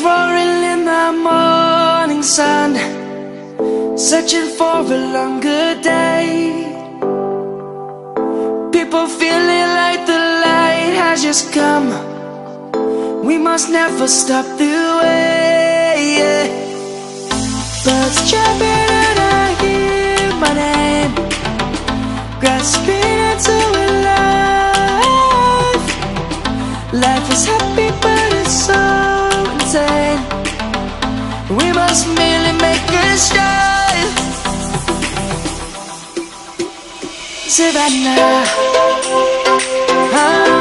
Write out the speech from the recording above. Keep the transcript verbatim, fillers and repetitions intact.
roaring in the morning sun, searching for a longer day. People feeling like the light has just come. We must never stop the way. Birds chirping and I hear my name, grasping into a life. Life is happy but it's so insane. We must merely make a start. Savannah, ah.